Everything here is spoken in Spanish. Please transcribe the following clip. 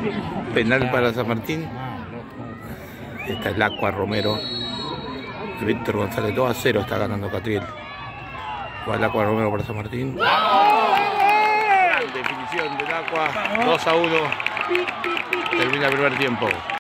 Penal para San Martín. Esta es el Aqua Romero. Víctor González 2-0 está ganando Catriel. Va el Aqua Romero para San Martín. Gran definición del Aqua. 2-1. Termina el primer tiempo.